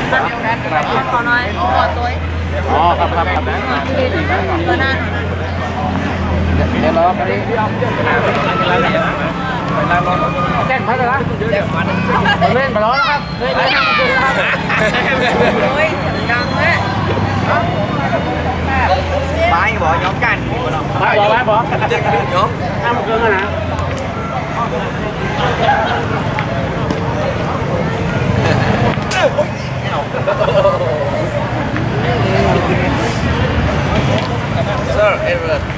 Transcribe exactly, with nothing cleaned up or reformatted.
ขอน้อยขอตัวอ๋อครับครับครับตัวหน้าเดี๋ยวรอไปดิพี่อ้อมแจ้งพัดแล้วแจ้งพัดเล่นมาล้อแล้วครับเฮ้ยเล่นทำมาคืนแล้วครับโอ้ยดังเลยไม้บ่ย้อมกันไม้บอกไม้บอกย้อมทำมาคืนแล้วนะ Sir, Edward